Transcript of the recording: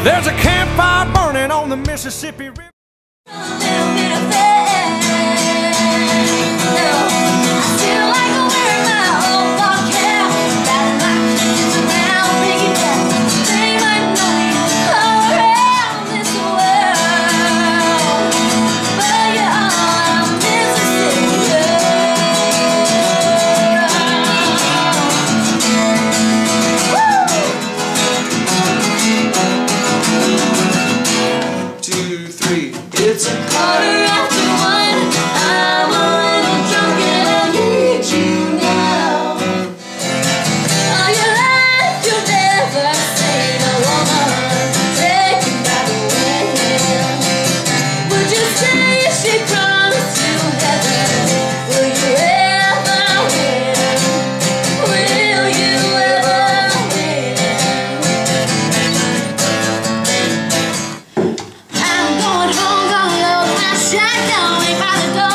There's a campfire burning on the Mississippi River. It's a quarter after one. I'm a little drunk and I need you now. All your life you'll never seen a woman taken by the wind. Would you say she promised you heaven? Will you ever win? Will you ever win? I'm going home. Shut down, wait by the door.